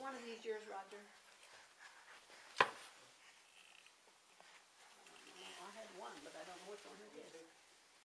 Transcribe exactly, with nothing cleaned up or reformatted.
one of these yours, Roger? I had one, but I don't know which one it is.